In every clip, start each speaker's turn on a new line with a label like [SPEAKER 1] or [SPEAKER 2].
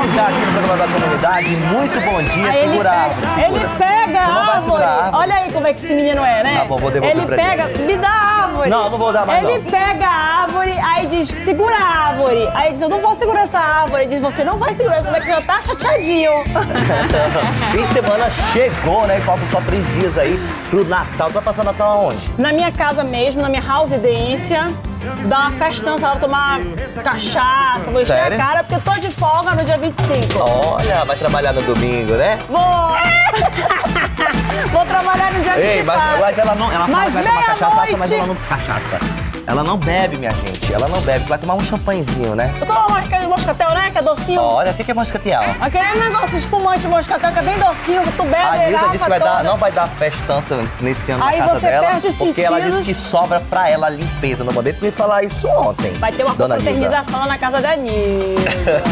[SPEAKER 1] convidado aqui no programa da comunidade. Muito bom dia, segura a árvore.
[SPEAKER 2] Ele pega a árvore. Olha aí como é que esse menino é, né?
[SPEAKER 1] Tá bom, vou devolver pra ele.
[SPEAKER 2] Me dá a árvore.
[SPEAKER 1] Não, não vou dar mais
[SPEAKER 2] Ele pega a árvore, aí diz, segura a árvore. Aí diz, eu não vou segurar essa árvore. Ele diz, você não vai segurar, você já tá chateadinho.
[SPEAKER 1] Fim de semana chegou, né? Faltam só 3 dias aí pro Natal. Tu vai passar Natal aonde?
[SPEAKER 2] Na minha casa mesmo, na minha residência. Dar uma festança, vai tomar cachaça, vou encher a cara, porque eu tô de folga no dia 25.
[SPEAKER 1] Olha, vai trabalhar no domingo, né?
[SPEAKER 2] Vou! Vou trabalhar no dia 24.
[SPEAKER 1] Mas ela não, ela fala que vai tomar cachaça, mas ela não cachaça. Ela não bebe, minha gente. Ela não bebe. Vai tomar um champanhezinho, né?
[SPEAKER 2] Eu tomo aquele moscatel, né? Que é docinho.
[SPEAKER 1] Olha, o que é moscatel?
[SPEAKER 2] Aquele negócio espumante moscatel, que é bem docinho. Tu bebe,
[SPEAKER 1] a Lisa disse que não vai dar festança nesse ano
[SPEAKER 2] aí
[SPEAKER 1] na casa dela.
[SPEAKER 2] Perde os
[SPEAKER 1] porque
[SPEAKER 2] sentidos.
[SPEAKER 1] ela disse que sobra pra ela a limpeza. Não mandei pra me falar isso ontem.
[SPEAKER 2] Vai ter uma confraternização lá na casa da Nilza.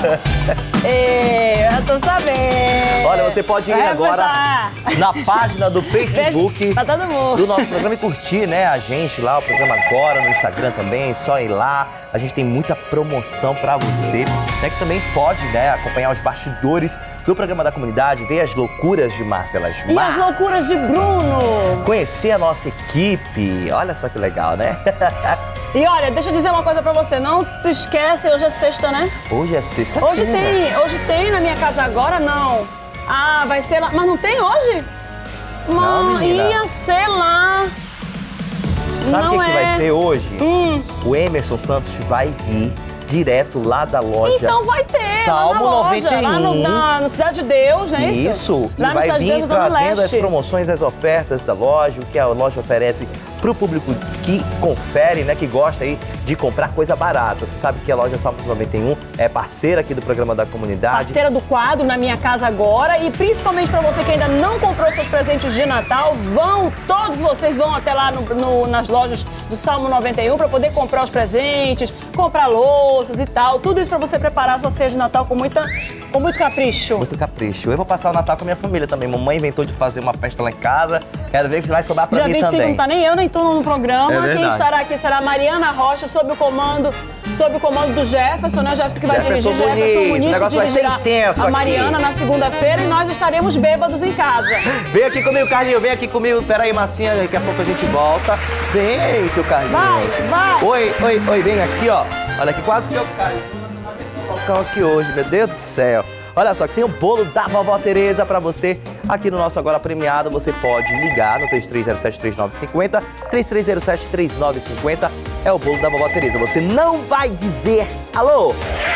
[SPEAKER 2] Eu tô sabendo.
[SPEAKER 1] Olha, você pode ir agora na página do Facebook
[SPEAKER 2] pra todo mundo.
[SPEAKER 1] Do nosso programa e curtir, né, a gente lá, o programa agora, no Instagram também, só ir lá. A gente tem muita promoção pra você. Você que também pode, né, acompanhar os bastidores do programa da comunidade, ver as loucuras de Márcia Lasmar.
[SPEAKER 2] E as loucuras de Bruno.
[SPEAKER 1] Conhecer a nossa equipe. Olha só que legal, né?
[SPEAKER 2] E olha, deixa eu dizer uma coisa pra você, não se esquece, hoje é sexta, né?
[SPEAKER 1] Hoje é sexta.
[SPEAKER 2] Hoje tem na minha casa agora, não. Ah, vai ser lá, mas não tem hoje?
[SPEAKER 1] Não, menina.
[SPEAKER 2] Ia ser lá.
[SPEAKER 1] Sabe o que vai ser hoje? O Emerson Santos vai vir direto lá da loja.
[SPEAKER 2] Então vai ter,
[SPEAKER 1] Salmo
[SPEAKER 2] lá na loja,
[SPEAKER 1] 91.
[SPEAKER 2] Lá no Cidade de Deus, não é isso?
[SPEAKER 1] Isso,
[SPEAKER 2] lá
[SPEAKER 1] e vai vir trazendo as promoções, as ofertas da loja, o que a loja oferece para o público que confere, né, que gosta aí de comprar coisa barata. Você sabe que a loja Salmos 91 é parceira aqui do programa da comunidade.
[SPEAKER 2] Parceira do quadro Na Minha Casa Agora, e principalmente para você que ainda não comprou seus presentes de Natal, todos vocês vão até lá nas lojas do Salmo 91 para poder comprar os presentes, comprar louças e tal. Tudo isso para você preparar a sua ceia de Natal com muito capricho.
[SPEAKER 1] Muito capricho. Eu vou passar o Natal com a minha família também. Mamãe inventou de fazer uma festa lá em casa. Quero ver que vai sobrar para mim também. Dia 25
[SPEAKER 2] não tá nem eu, nem tu no programa. Quem estará aqui será a Mariana Rocha, sob o comando do Jefferson, né? O Jefferson que vai dirigir. Jefferson Muniz,
[SPEAKER 1] o negócio vai ser intenso
[SPEAKER 2] a Mariana aqui na segunda-feira, e nós estaremos bêbados em casa.
[SPEAKER 1] Vem aqui comigo, Carlinhos. Vem aqui comigo. Peraí, Marcinha. Daqui a pouco a gente volta. Vem, seu Carlinhos.
[SPEAKER 2] Vai.
[SPEAKER 1] Oi. Vem aqui, ó. Olha aqui, quase que eu caio. Vou aqui hoje, meu Deus do céu. Olha só, que tem um bolo da Vovó Tereza pra você aqui no nosso Agora Premiado. Você pode ligar no 3307-3950, 3307-3950. É o bolo da Vovó Tereza. Você não vai dizer alô.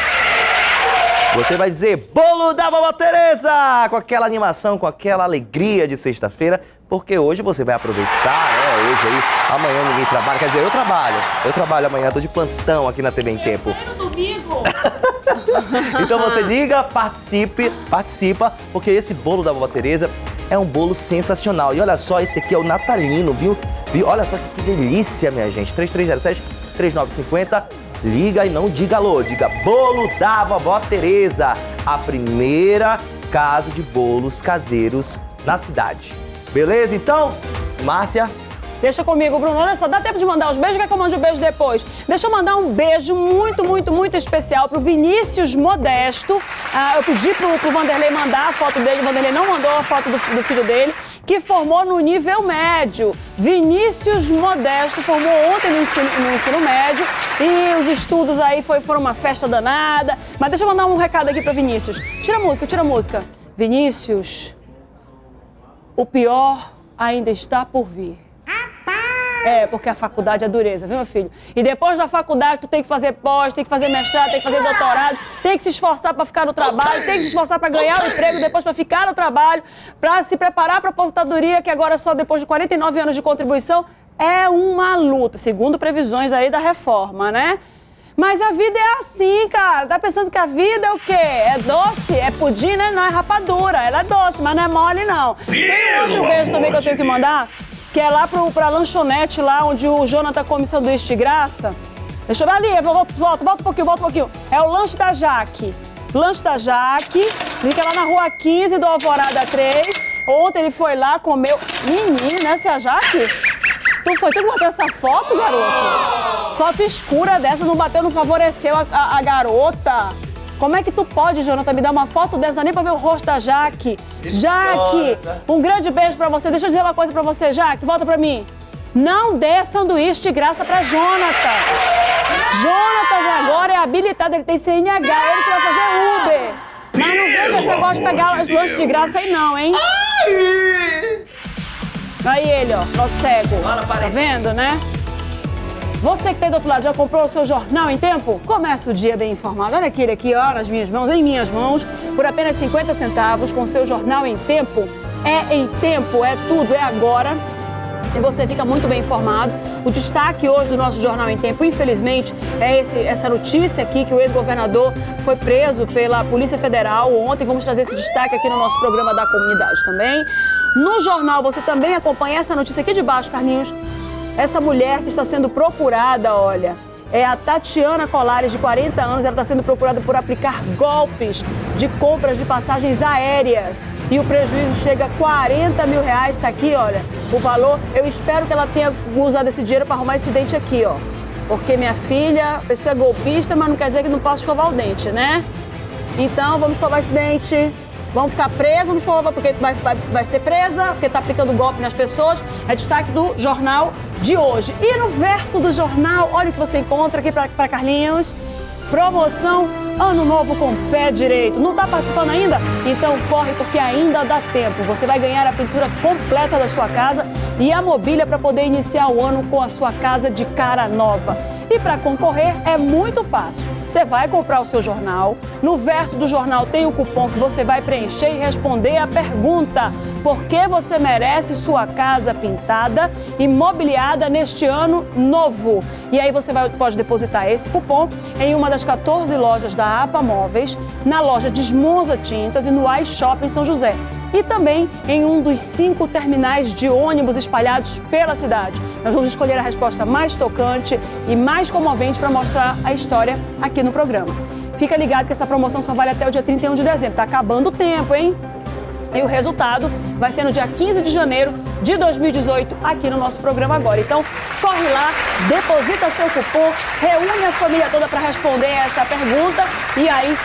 [SPEAKER 1] Você vai dizer bolo da Vovó Tereza, com aquela animação, com aquela alegria de sexta-feira, porque hoje você vai aproveitar, né? Hoje aí, amanhã ninguém trabalha. Quer dizer, eu trabalho amanhã, tô de plantão aqui na TV em Tempo.
[SPEAKER 2] Domingo.
[SPEAKER 1] Então você liga, participa, porque esse bolo da Vovó Tereza é um bolo sensacional. E olha só, esse aqui é o natalino, viu? Olha só que delícia, minha gente. 3307-3950. Liga e não diga alô, diga bolo da Vovó Tereza, a primeira casa de bolos caseiros na cidade. Beleza, então? Márcia?
[SPEAKER 2] Deixa comigo, Bruno. Olha só, dá tempo de mandar os beijos, quer que eu mande o beijo depois? Deixa eu mandar um beijo muito especial pro Vinícius Modesto. Eu pedi pro Vanderlei mandar a foto dele, o Vanderlei não mandou a foto do filho dele, que formou no nível médio. Vinícius Modesto formou ontem no ensino médio, e os estudos aí foram uma festa danada. Mas deixa eu mandar um recado aqui pra Vinícius. Tira a música. Vinícius, o pior ainda está por vir. Porque a faculdade é dureza, viu, meu filho? E depois da faculdade, tu tem que fazer pós, tem que fazer mestrado, tem que fazer doutorado, tem que se esforçar para ficar no trabalho, tem que se esforçar para ganhar o emprego, depois para ficar no trabalho, para se preparar para a aposentadoria, que agora só depois de 49 anos de contribuição é uma luta, segundo previsões aí da reforma, né? Mas a vida é assim, cara. Tá pensando que a vida é o quê? É doce? É pudim, né? Não, é rapadura. Ela é doce, mas não é mole, não. Tem outro beijo também que eu tenho que mandar, que é lá pra lanchonete, lá onde o Jonathan come sanduíche de graça. Deixa eu ver ali, volta um pouquinho. É o Lanche da Jaque. Lanche da Jaque, fica lá na Rua 15 do Alvorada 3. Ontem ele foi lá, comeu... Menino, essa é a Jaque? Tu que botou essa foto, garoto? Foto escura dessa, não bateu, não favoreceu a garota. Como é que tu pode, Jonathan, me dar uma foto dessa? Não dá nem pra ver o rosto da Jaque. Jaque, um grande beijo pra você. Deixa eu dizer uma coisa pra você, Jaque, volta pra mim. Não dê sanduíche de graça pra Jonatas. Jonatas agora é habilitado, ele tem CNH, ele que vai fazer Uber. Mas não vem com esse negócio de pegar as lanches de graça aí não, hein? Aí ele, ó, nosso cego. Tá vendo, né? Você que tá aí do outro lado, já comprou o seu jornal em tempo? Começa o dia bem informado. Olha aquele aqui, ó, nas minhas mãos, em minhas mãos, por apenas 50 centavos, com o seu jornal em tempo. É em tempo, é tudo, é agora. E você fica muito bem informado. O destaque hoje do nosso Jornal em Tempo, infelizmente, é essa notícia aqui que o ex-governador foi preso pela Polícia Federal ontem. Vamos trazer esse destaque aqui no nosso programa da comunidade também. No jornal você também acompanha essa notícia aqui de baixo, Carlinhos. Essa mulher que está sendo procurada, olha, é a Tatiana Colares, de 40 anos. Ela está sendo procurada por aplicar golpes de compras de passagens aéreas. E o prejuízo chega a 40 mil reais. Está aqui, olha, o valor. Eu espero que ela tenha usado esse dinheiro para arrumar esse dente aqui, ó. Porque minha filha, a pessoa é golpista, mas não quer dizer que não posso escovar o dente, né? Então, vamos escovar esse dente. Vamos ficar presos, vamos escovar porque vai ser presa, porque está aplicando golpe nas pessoas. É destaque do jornal de hoje. E no verso do jornal, olha o que você encontra aqui para Carlinhos. Promoção Ano Novo com Pé Direito. Não está participando ainda? Então corre porque ainda dá tempo. Você vai ganhar a pintura completa da sua casa e a mobília para poder iniciar o ano com a sua casa de cara nova. E para concorrer é muito fácil. Você vai comprar o seu jornal, no verso do jornal tem o cupom que você vai preencher e responder a pergunta: por que você merece sua casa pintada e mobiliada neste ano novo? E aí você pode depositar esse cupom em uma das 14 lojas da APA Móveis, na loja Desmonza Tintas e no iShopping São José. E também em um dos 5 terminais de ônibus espalhados pela cidade. Nós vamos escolher a resposta mais tocante e mais comovente para mostrar a história aqui no programa. Fica ligado que essa promoção só vale até o dia 31 de dezembro. Tá acabando o tempo, hein? E o resultado vai ser no dia 15 de janeiro de 2018, aqui no nosso programa agora. Então, corre lá, deposita seu cupom, reúne a família toda para responder essa pergunta e aí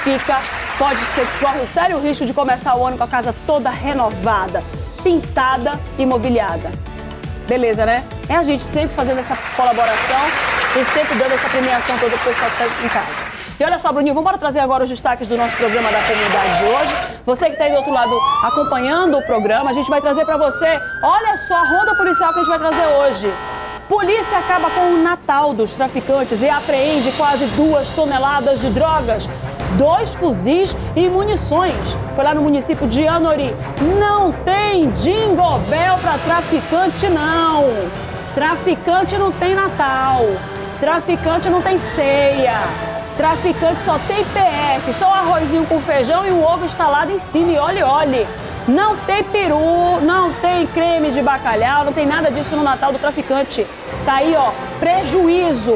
[SPEAKER 2] corre o sério risco de começar o ano com a casa toda renovada, pintada e mobiliada. Beleza, né? É a gente sempre fazendo essa colaboração e sempre dando essa premiação toda pro pessoal que está em casa. E olha só, Bruninho, vamos trazer agora os destaques do nosso programa da comunidade de hoje. Você que está aí do outro lado acompanhando o programa, a gente vai trazer para você, olha só, a ronda policial que a gente vai trazer hoje. Polícia acaba com o Natal dos traficantes e apreende quase 2 toneladas de drogas, 2 fuzis e munições. Foi lá no município de Anori. Não tem Jingle Bell para traficante, não. Traficante não tem Natal. Traficante não tem ceia. Traficante só tem PF, só o arrozinho com feijão e o ovo instalado em cima. E olhe. Não tem peru, não tem creme de bacalhau, não tem nada disso no Natal do traficante. Tá aí, ó, prejuízo,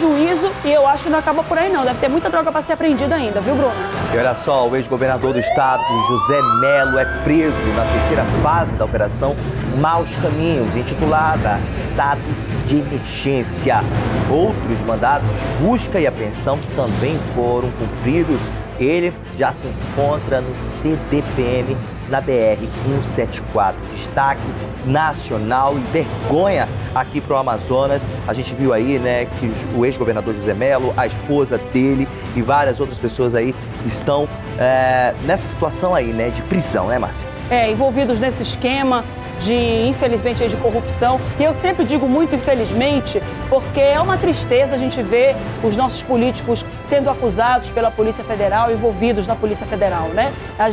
[SPEAKER 2] e eu acho que não acaba por aí não. Deve ter muita droga para ser apreendida ainda, viu, Bruno?
[SPEAKER 1] E olha só, o ex-governador do estado, José Melo, é preso na 3ª fase da Operação Maus Caminhos, intitulada Estado de Emergência. Outros mandados de busca e apreensão também foram cumpridos. Ele já se encontra no CDPM na BR-174. Destaque nacional e vergonha aqui para o Amazonas. A gente viu aí, né, que o ex-governador José Melo, a esposa dele e várias outras pessoas aí estão nessa situação aí, né, de prisão, né, Márcia?
[SPEAKER 2] Envolvidos nesse esquema infelizmente, de corrupção. E eu sempre digo muito infelizmente, porque é uma tristeza a gente ver os nossos políticos sendo acusados pela Polícia Federal, envolvidos na Polícia Federal, né? A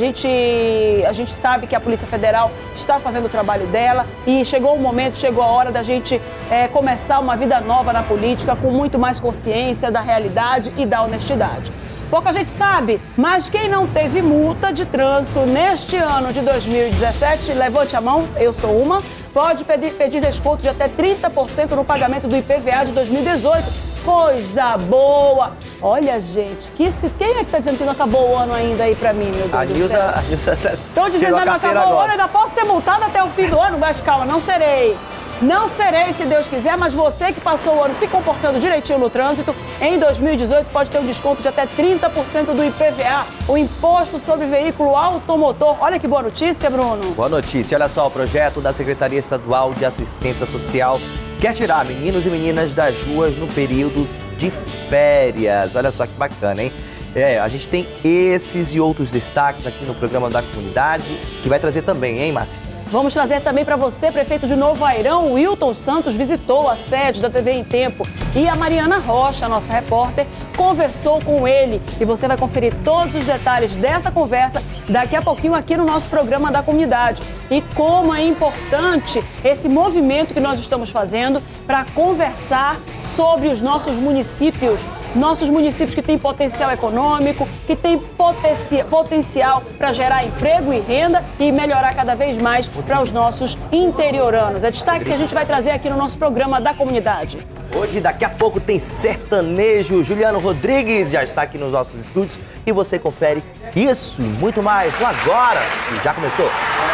[SPEAKER 2] gente sabe que a Polícia Federal está fazendo o trabalho dela e chegou a hora da gente começar uma vida nova na política com muito mais consciência da realidade e da honestidade. Pouca gente sabe, mas quem não teve multa de trânsito neste ano de 2017, levante a mão, eu sou uma, pode pedir desconto de até 30% no pagamento do IPVA de 2018. Coisa boa! Olha, gente, quem é que tá dizendo que não acabou o ano ainda aí pra mim, meu Deus do céu?
[SPEAKER 1] A Nilza
[SPEAKER 2] estão dizendo que não acabou o ano, ainda posso ser multada até o fim do ano? Mas calma, não serei. Não serei, se Deus quiser, mas você que passou o ano se comportando direitinho no trânsito, em 2018 pode ter um desconto de até 30% do IPVA, o Imposto sobre Veículo Automotor. Olha que boa notícia, Bruno.
[SPEAKER 1] Boa notícia. Olha só, o projeto da Secretaria Estadual de Assistência Social quer tirar meninos e meninas das ruas no período de férias. Olha só que bacana, hein? A gente tem esses e outros destaques aqui no programa da comunidade, que vai trazer também, hein, Márcia?
[SPEAKER 2] Vamos trazer também para você, prefeito de Novo Airão, Wilton Santos, visitou a sede da TV em Tempo e a Mariana Rocha, nossa repórter, conversou com ele. E você vai conferir todos os detalhes dessa conversa daqui a pouquinho aqui no nosso programa da comunidade. E como é importante esse movimento que nós estamos fazendo para conversar sobre os nossos municípios que têm potencial econômico, que têm potencial para gerar emprego e renda e melhorar cada vez mais para os nossos interioranos. É destaque que a gente vai trazer aqui no nosso programa da comunidade.
[SPEAKER 1] Hoje, daqui a pouco, tem sertanejo. Juliano Rodrigues já está aqui nos nossos estúdios e você confere isso e muito mais no Agora, que já começou.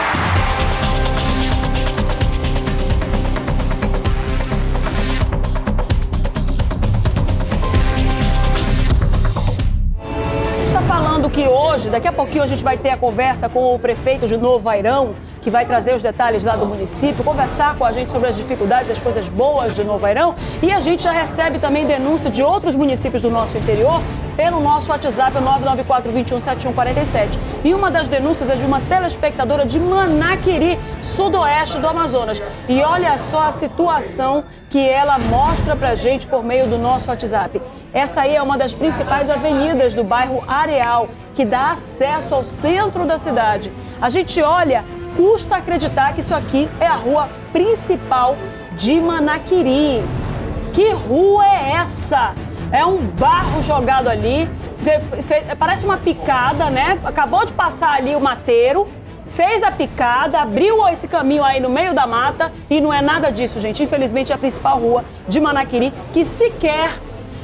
[SPEAKER 2] Que hoje, daqui a pouquinho, a gente vai ter a conversa com o prefeito de Novo Airão, que vai trazer os detalhes lá do município, conversar com a gente sobre as dificuldades e as coisas boas de Novo Airão. E a gente já recebe também denúncia de outros municípios do nosso interior pelo nosso WhatsApp, 994-217147. E uma das denúncias é de uma telespectadora de Manaquiri, sudoeste do Amazonas. E olha só a situação que ela mostra pra gente por meio do nosso WhatsApp. Essa aí é uma das principais avenidas do bairro Areal, que dá acesso ao centro da cidade. A gente olha, custa acreditar que isso aqui é a rua principal de Manaquiri. Que rua é essa? É um barro jogado ali, parece uma picada, né? Acabou de passar ali o mateiro, fez a picada, abriu esse caminho aí no meio da mata e não é nada disso, gente. Infelizmente é a principal rua de Manaquiri que sequer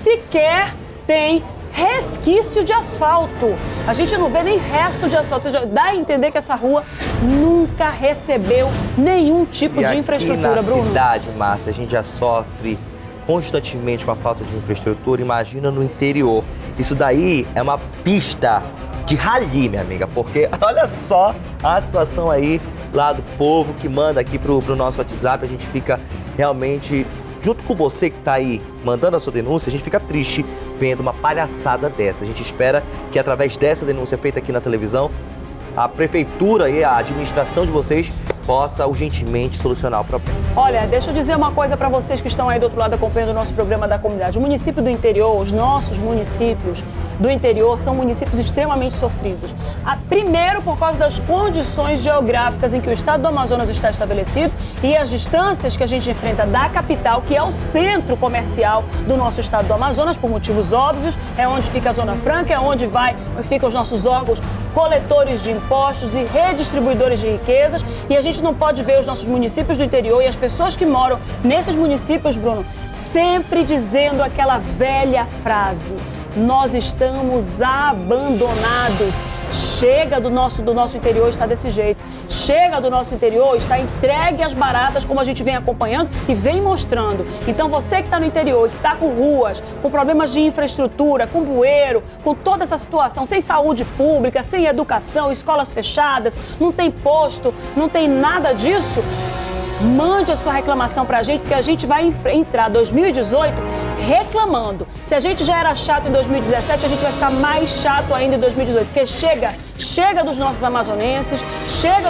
[SPEAKER 2] tem resquício de asfalto. A gente não vê nem resto de asfalto. Ou seja, dá a entender que essa rua nunca recebeu nenhum tipo de infraestrutura, Bruno.
[SPEAKER 1] Na cidade, Márcia, a gente já sofre constantemente com a falta de infraestrutura, imagina no interior. Isso daí é uma pista de rally, minha amiga, porque olha só a situação aí lá do povo que manda aqui pro nosso WhatsApp. A gente fica realmente, junto com você que tá aí mandando a sua denúncia, a gente fica triste vendo uma palhaçada dessa. A gente espera que através dessa denúncia feita aqui na televisão, a prefeitura e a administração de vocês possa urgentemente solucionar o problema.
[SPEAKER 2] Olha, deixa eu dizer uma coisa para vocês que estão aí do outro lado acompanhando o nosso programa da comunidade. O município do interior, os nossos municípios do interior são municípios extremamente sofridos. Primeiro, por causa das condições geográficas em que o estado do Amazonas está estabelecido e as distâncias que a gente enfrenta da capital, que é o centro comercial do nosso estado do Amazonas, por motivos óbvios, é onde fica a Zona Franca, é onde ficam os nossos órgãos coletores de impostos e redistribuidores de riquezas, e a gente não pode ver os nossos municípios do interior e as pessoas que moram nesses municípios, Bruno, sempre dizendo aquela velha frase: nós estamos abandonados. Chega do nosso interior está desse jeito. Chega do nosso interior está entregue às baratas, como a gente vem acompanhando e vem mostrando. Então você que está no interior, que está com ruas, com problemas de infraestrutura, com bueiro, com toda essa situação, sem saúde pública, sem educação, escolas fechadas, não tem posto, não tem nada disso, mande a sua reclamação pra gente, porque a gente vai entrar 2018 reclamando. Se a gente já era chato em 2017, a gente vai ficar mais chato ainda em 2018, porque chega dos nossos amazonenses, chega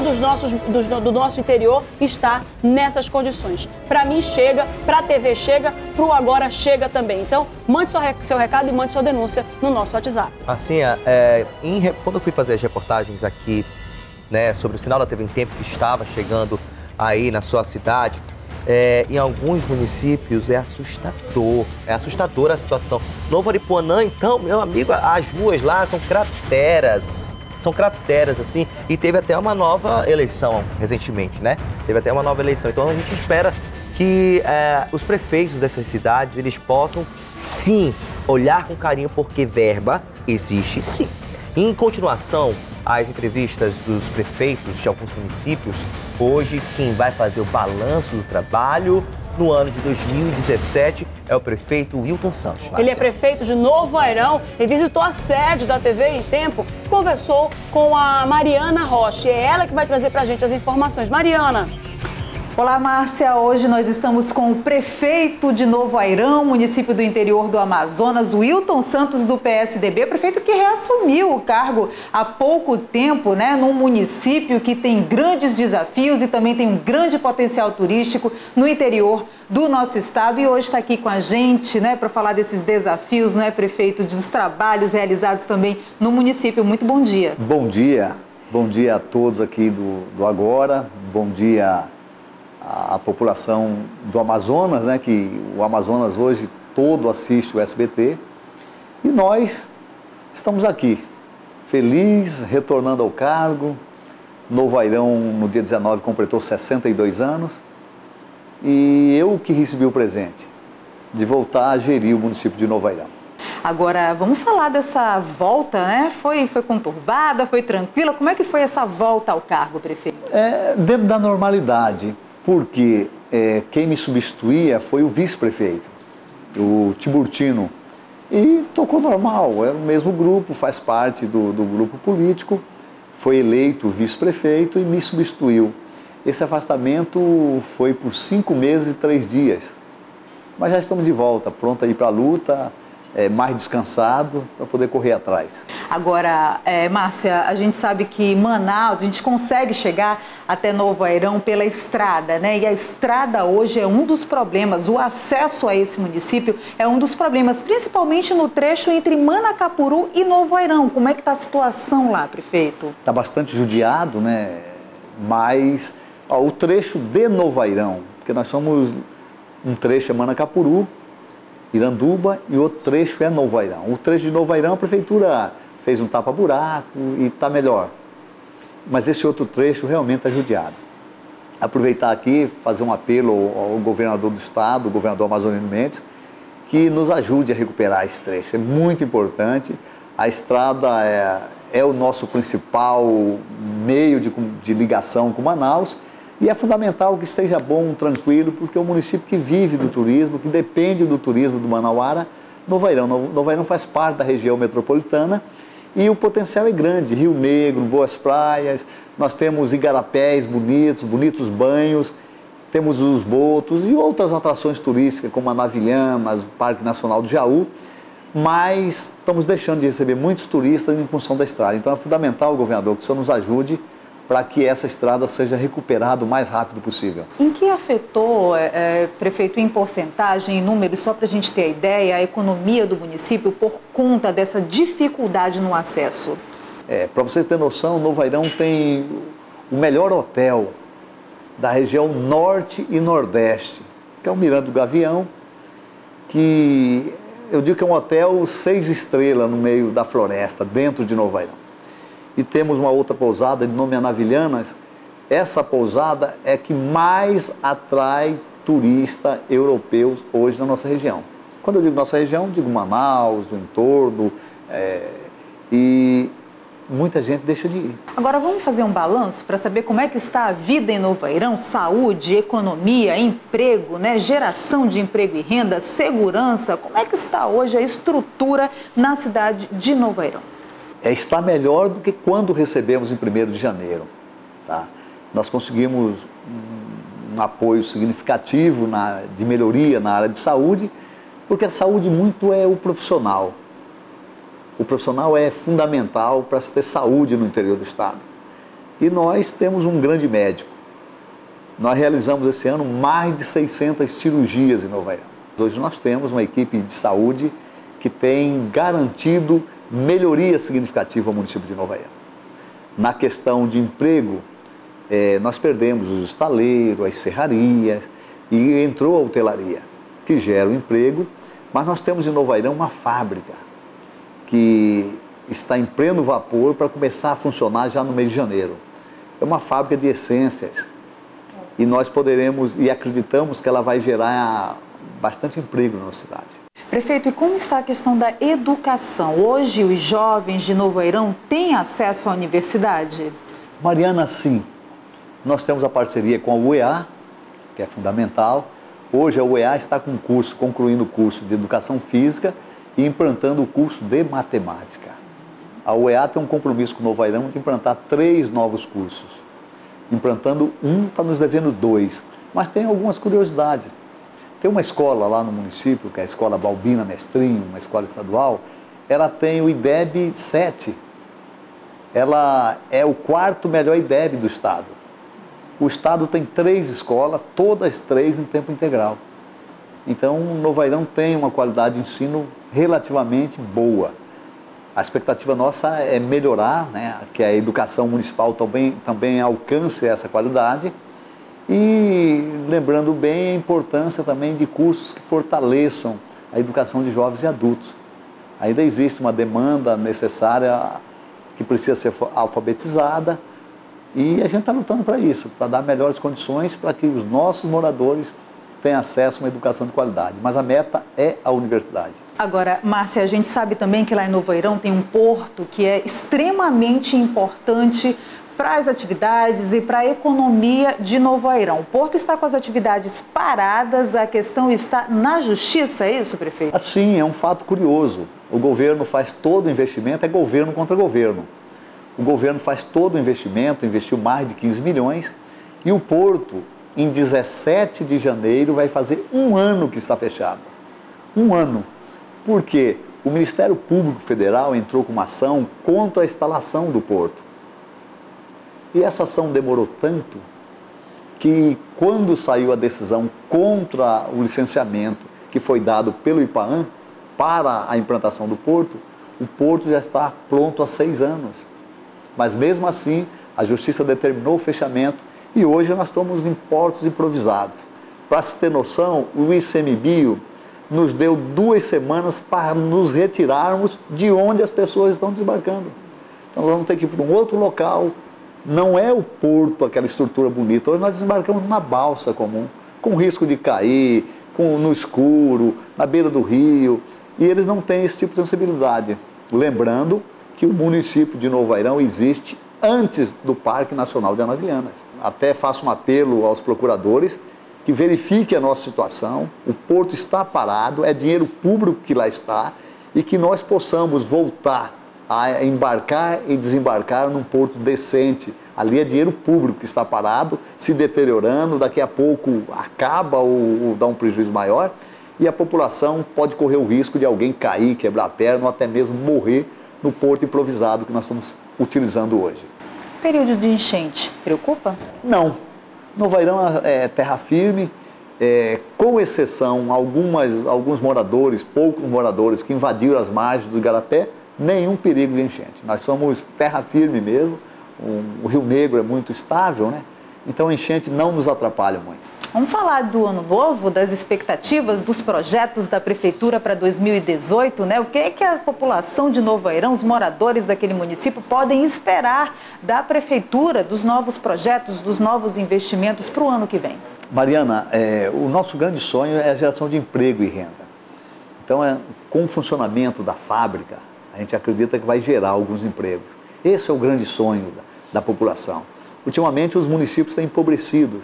[SPEAKER 2] do nosso interior estar nessas condições. Pra mim chega, pra TV chega, pro Agora chega também. Então, mande seu recado e mande sua denúncia no nosso WhatsApp.
[SPEAKER 1] Assim, quando eu fui fazer as reportagens aqui, né, sobre o sinal da TV em Tempo que estava chegando aí na sua cidade, em alguns municípios é assustadora a situação. Novo Aripuanã, então, meu amigo, as ruas lá são crateras, assim, e teve até uma nova eleição recentemente, né? Então a gente espera que os prefeitos dessas cidades, eles possam, sim, olhar com carinho, porque verba existe, sim. Em continuação, as entrevistas dos prefeitos de alguns municípios. Hoje, quem vai fazer o balanço do trabalho no ano de 2017 é o prefeito Wilton Santos. Márcia.
[SPEAKER 2] Ele é prefeito de Novo Airão e visitou a sede da TV em Tempo, conversou com a Mariana Rocha. E é ela que vai trazer pra gente as informações. Mariana.
[SPEAKER 3] Olá, Márcia. Hoje nós estamos com o prefeito de Novo Airão, município do interior do Amazonas, Wilton Santos, do PSDB, prefeito que reassumiu o cargo há pouco tempo, né, num município que tem grandes desafios e também tem um grande potencial turístico no interior do nosso estado. E hoje está aqui com a gente, né, para falar desses desafios, né, prefeito, dos trabalhos realizados também no município. Muito bom dia.
[SPEAKER 4] Bom dia. Bom dia a todos aqui do Agora. Bom dia a população do Amazonas, né, que o Amazonas hoje todo assiste o SBT, e nós estamos aqui, feliz, retornando ao cargo. Novo Airão, no dia 19, completou 62 anos, e eu que recebi o presente de voltar a gerir o município de Novo Airão.
[SPEAKER 3] Agora, vamos falar dessa volta, né? Foi conturbada, foi tranquila? Como é que foi essa volta ao cargo, prefeito?
[SPEAKER 4] Dentro da normalidade, porque quem me substituía foi o vice-prefeito, o Tiburtino, e tocou normal, era o mesmo grupo, faz parte do grupo político, foi eleito vice-prefeito e me substituiu. Esse afastamento foi por 5 meses e 3 dias, mas já estamos de volta, pronto a ir para a luta, mais descansado para poder correr atrás.
[SPEAKER 3] Agora, Márcia, a gente sabe que Manaus, a gente consegue chegar até Novo Airão pela estrada, né? E a estrada hoje é um dos problemas, o acesso a esse município é um dos problemas, principalmente no trecho entre Manacapuru e Novo Airão. Como é que está a situação lá, prefeito?
[SPEAKER 4] Está bastante judiado, né? Mas o trecho de Novo Airão, porque nós somos um trecho é Manacapuru, Iranduba, e outro trecho é Novo Airão. O trecho de Novo Airão, a prefeitura fez um tapa-buraco e está melhor. Mas esse outro trecho realmente está judiado. Aproveitar aqui, fazer um apelo ao governador do estado, o governador Amazonino Mendes, que nos ajude a recuperar esse trecho. É muito importante. A estrada é o nosso principal meio de ligação com Manaus. E é fundamental que esteja bom, tranquilo, porque é um município que vive do turismo, que depende do turismo do Manauara, Novo Airão. Novo Airão faz parte da região metropolitana e o potencial é grande. Rio Negro, boas praias, nós temos igarapés bonitos banhos, temos os botos e outras atrações turísticas, como a Navilhana, o Parque Nacional do Jaú, mas estamos deixando de receber muitos turistas em função da estrada. Então é fundamental, governador, que o senhor nos ajude para que essa estrada seja recuperada o mais rápido possível.
[SPEAKER 3] Em que afetou, prefeito, em porcentagem, em números, só para a gente ter a ideia, a economia do município por conta dessa dificuldade no acesso?
[SPEAKER 4] Para vocês terem noção, Novo Airão tem o melhor hotel da região norte e nordeste, que é o Miranda do Gavião, que eu digo que é um hotel 6 estrelas no meio da floresta, dentro de Novo Airão. E temos uma outra pousada de nome Anavilhanas. Essa pousada é que mais atrai turistas europeus hoje na nossa região. Quando eu digo nossa região, digo Manaus, do entorno, e muita gente deixa de ir.
[SPEAKER 3] Agora vamos fazer um balanço para saber como é que está a vida em Novo Airão, saúde, economia, emprego, né? Geração de emprego e renda, segurança. Como é que está hoje a estrutura na cidade de Novo Airão?
[SPEAKER 4] Está melhor do que quando recebemos em 1º de janeiro. Tá? Nós conseguimos um apoio significativo de melhoria na área de saúde, porque a saúde muito é o profissional. O profissional é fundamental para se ter saúde no interior do estado. E nós temos um grande médico. Nós realizamos esse ano mais de 600 cirurgias em Novo Airão. Hoje nós temos uma equipe de saúde que tem garantido melhoria significativa ao município de Novo Airão. Na questão de emprego, nós perdemos os estaleiros, as serrarias e entrou a hotelaria, que gera o emprego, mas nós temos em Novo Airão uma fábrica que está em pleno vapor para começar a funcionar já no mês de janeiro. É uma fábrica de essências e nós poderemos e acreditamos que ela vai gerar bastante emprego na nossa cidade.
[SPEAKER 3] Prefeito, e como está a questão da educação? Hoje os jovens de Novo Airão têm acesso à universidade?
[SPEAKER 4] Mariana, sim. Nós temos a parceria com a UEA, que é fundamental. Hoje a UEA está com concluindo o curso de Educação Física e implantando o curso de Matemática. A UEA tem um compromisso com o Novo Airão de implantar 3 novos cursos. Implantando um, está nos devendo 2. Mas tem algumas curiosidades. Tem uma escola lá no município, que é a Escola Balbina Mestrinho, uma escola estadual, ela tem o IDEB 7. Ela é o 4º melhor IDEB do estado. O estado tem 3 escolas, todas 3 em tempo integral. Então, o Novo Airão tem uma qualidade de ensino relativamente boa. A expectativa nossa é melhorar, né, que a educação municipal também alcance essa qualidade. E lembrando bem a importância também de cursos que fortaleçam a educação de jovens e adultos. Ainda existe uma demanda necessária que precisa ser alfabetizada e a gente está lutando para isso, para dar melhores condições para que os nossos moradores tenham acesso a uma educação de qualidade. Mas a meta é a universidade.
[SPEAKER 3] Agora, Márcia, a gente sabe também que lá em Novo Airão tem um porto que é extremamente importante para as atividades e para a economia de Novo Airão. O porto está com as atividades paradas, a questão está na justiça, é isso, prefeito?
[SPEAKER 4] Assim, é um fato curioso. O governo faz todo o investimento, é governo contra governo. O governo faz todo o investimento, investiu mais de 15 milhões, e o porto, em 17 de janeiro, vai fazer 1 ano que está fechado. 1 ano. Por quê? O Ministério Público Federal entrou com uma ação contra a instalação do porto. E essa ação demorou tanto que, quando saiu a decisão contra o licenciamento que foi dado pelo IPAAM para a implantação do porto, o porto já está pronto há 6 anos. Mas mesmo assim, a Justiça determinou o fechamento e hoje nós estamos em portos improvisados. Para se ter noção, o ICMBio nos deu 2 semanas para nos retirarmos de onde as pessoas estão desembarcando. Então nós vamos ter que ir para um outro local. Não é o porto, aquela estrutura bonita. Hoje nós desembarcamos numa balsa comum, com risco de cair, no escuro, na beira do rio. E eles não têm esse tipo de sensibilidade. Lembrando que o município de Novo Airão existe antes do Parque Nacional de Anavilhanas. Até faço um apelo aos procuradores que verifiquem a nossa situação. O porto está parado, é dinheiro público que lá está, e que nós possamos voltar a embarcar e desembarcar num porto decente. Ali é dinheiro público que está parado, se deteriorando, daqui a pouco acaba ou dá um prejuízo maior, e a população pode correr o risco de alguém cair, quebrar a perna ou até mesmo morrer no porto improvisado que nós estamos utilizando hoje.
[SPEAKER 3] Período de enchente, preocupa?
[SPEAKER 4] Não. Novo Airão é terra firme, com exceção alguns moradores, poucos moradores que invadiram as margens do Igarapé, nenhum perigo de enchente. Nós somos terra firme mesmo, o Rio Negro é muito estável, né? Então a enchente não nos atrapalha muito.
[SPEAKER 3] Vamos falar do ano novo, das expectativas, dos projetos da Prefeitura para 2018, né? O que é que a população de Novo Airão, os moradores daquele município, podem esperar da Prefeitura, dos novos projetos, dos novos investimentos para o ano que vem?
[SPEAKER 4] Mariana, o nosso grande sonho é a geração de emprego e renda. Então, com o funcionamento da fábrica, a gente acredita que vai gerar alguns empregos. Esse é o grande sonho da população. Ultimamente, os municípios têm empobrecidos.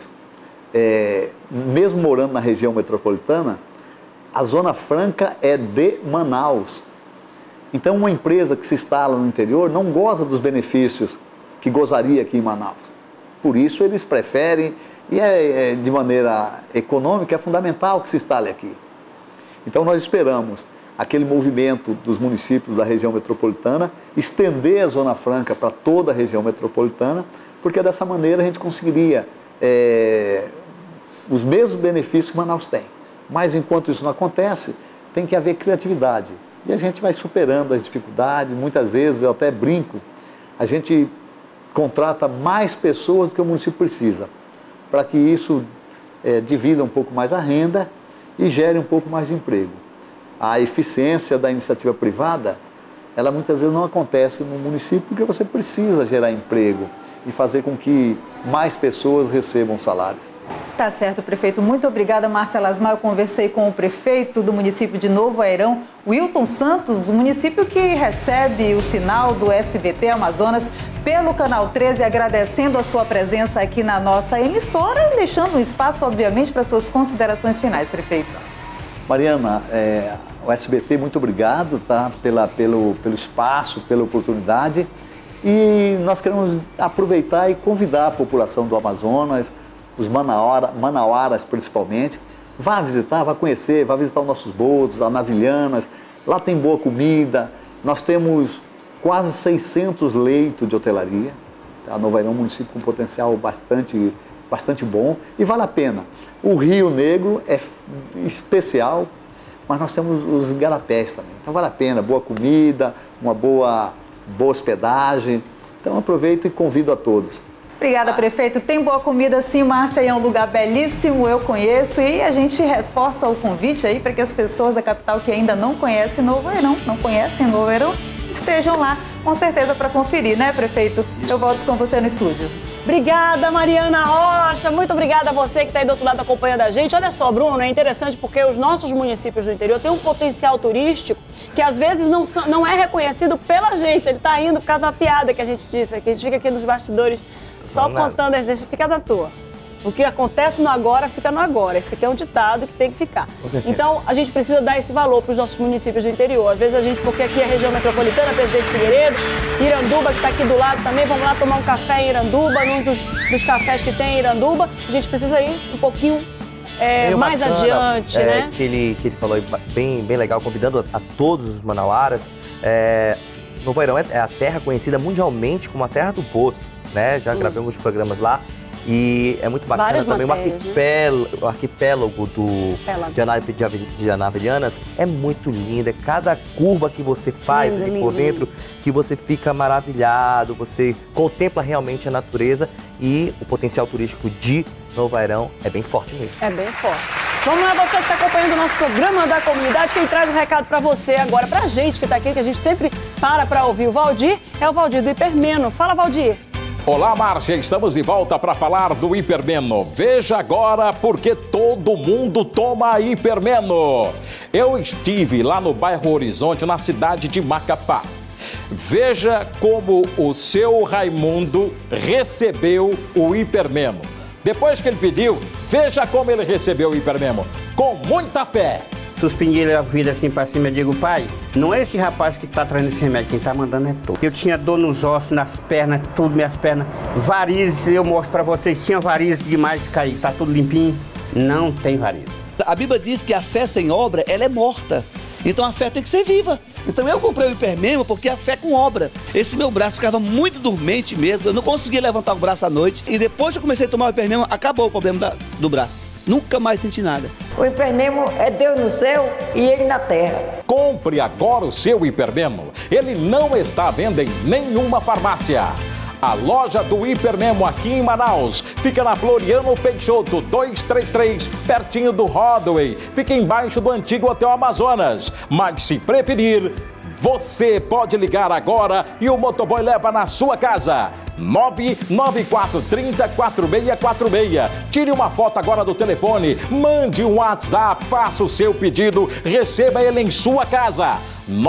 [SPEAKER 4] Mesmo morando na região metropolitana, a Zona Franca é de Manaus. Então, uma empresa que se instala no interior não goza dos benefícios que gozaria aqui em Manaus. Por isso, eles preferem, e de maneira econômica, é fundamental que se instale aqui. Então, nós esperamos aquele movimento dos municípios da região metropolitana, estender a Zona Franca para toda a região metropolitana, porque dessa maneira a gente conseguiria os mesmos benefícios que Manaus tem. Mas enquanto isso não acontece, tem que haver criatividade. E a gente vai superando as dificuldades, muitas vezes eu até brinco, a gente contrata mais pessoas do que o município precisa, para que isso divida um pouco mais a renda e gere um pouco mais de emprego. A eficiência da iniciativa privada, ela muitas vezes não acontece no município porque você precisa gerar emprego e fazer com que mais pessoas recebam salários.
[SPEAKER 3] Tá certo, prefeito. Muito obrigada, Márcia Lasmar. Eu conversei com o prefeito do município de Novo Airão, Wilton Santos, município que recebe o sinal do SBT Amazonas pelo Canal 13, agradecendo a sua presença aqui na nossa emissora e deixando um espaço, obviamente, para suas considerações finais, prefeito.
[SPEAKER 4] Mariana, o SBT, muito obrigado, tá? pelo espaço, pela oportunidade. E nós queremos aproveitar e convidar a população do Amazonas, os manauaras principalmente, vá visitar, vá conhecer, vá visitar os nossos botos, as navilhanas. Lá tem boa comida, nós temos quase 600 leitos de hotelaria. Tá? Novo Airão é um município com potencial bastante bom e vale a pena. O Rio Negro é especial, mas nós temos os igarapés também. Então vale a pena, boa comida, uma boa hospedagem. Então aproveito e convido a todos.
[SPEAKER 3] Obrigada, prefeito. Tem boa comida sim, Márcia, é um lugar belíssimo, eu conheço, e a gente reforça o convite aí para que as pessoas da capital que ainda não conhecem Novo Airão, estejam lá, com certeza, para conferir, né, prefeito? Eu volto com você no estúdio.
[SPEAKER 2] Obrigada, Mariana Rocha. Muito obrigada a você que está aí do outro lado acompanhando a gente. Olha só, Bruno, é interessante porque os nossos municípios do interior têm um potencial turístico que às vezes não é reconhecido pela gente. Ele está indo por causa da piada que a gente disse aqui. A gente fica aqui nos bastidores só contando, deixa ficar da tua. O que acontece no agora, fica no agora. Esse aqui é um ditado que tem que ficar. Então, a gente precisa dar esse valor para os nossos municípios do interior. Às vezes a gente, porque aqui é a região metropolitana, Presidente Figueiredo, Iranduba, que está aqui do lado também, vamos lá tomar um café em Iranduba, num dos cafés que tem em Iranduba. A gente precisa ir um pouquinho mais adiante, né?
[SPEAKER 1] Que ele falou bem legal, convidando a todos os manauaras. Novo Airão é a terra conhecida mundialmente como a terra do boto, né? Já gravei alguns programas lá. E é muito bacana também o arquipélago de Anavilhanas é muito lindo. É cada curva que você faz por dentro que você fica maravilhado, você contempla realmente a natureza e o potencial turístico de Novo Airão é bem forte mesmo.
[SPEAKER 2] É bem forte. Vamos lá, você que está acompanhando o nosso programa da comunidade, quem traz um recado para você agora, pra gente que está aqui, que a gente sempre para ouvir o Valdir, é o Valdir do Hipermeno. Fala, Valdir.
[SPEAKER 5] Olá, Márcia, estamos de volta para falar do Hipermeno. Veja agora porque todo mundo toma Hipermeno. Eu estive lá no bairro Horizonte, na cidade de Macapá. Veja como o seu Raimundo recebeu o Hipermeno. Depois que ele pediu, veja como ele recebeu o Hipermeno. Com muita fé.
[SPEAKER 6] Suspendi a vida assim pra cima, eu digo, pai, não é esse rapaz que tá trazendo esse remédio, quem tá mandando é tu. Eu tinha dor nos ossos, nas pernas, tudo, minhas pernas, varizes, eu mostro pra vocês, tinha varizes demais de cair, tá tudo limpinho, não tem varizes.
[SPEAKER 7] A Bíblia diz que a fé sem obra, ela é morta. Então a fé tem que ser viva. Então eu comprei o Hipermeno porque a fé com obra. Esse meu braço ficava muito dormente mesmo, eu não conseguia levantar o braço à noite. E depois que eu comecei a tomar o Hipermeno, acabou o problema do braço. Nunca mais senti nada.
[SPEAKER 8] O Hipermeno é Deus no céu e Ele na terra.
[SPEAKER 5] Compre agora o seu Hipermeno. Ele não está à venda em nenhuma farmácia. A loja do Hipermeno aqui em Manaus fica na Floriano Peixoto 233, pertinho do Rodway. Fica embaixo do antigo Hotel Amazonas. Mas se preferir, você pode ligar agora e o motoboy leva na sua casa. 99430-4646. Tire uma foto agora do telefone, mande um WhatsApp, faça o seu pedido, receba ele em sua casa.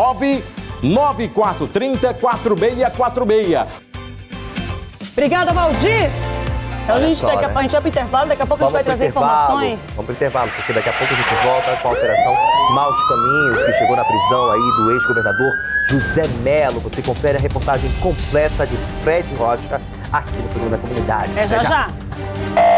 [SPEAKER 5] 99430-4646.
[SPEAKER 2] Obrigada, Valdir. Então a gente vai para o intervalo, daqui a pouco a gente vai trazer informações.
[SPEAKER 1] Vamos para o intervalo, porque daqui a pouco a gente volta com a operação Maus Caminhos, que chegou na prisão aí do ex-governador José Melo. Você confere a reportagem completa de Fred Rocha aqui no programa da comunidade.
[SPEAKER 2] Já.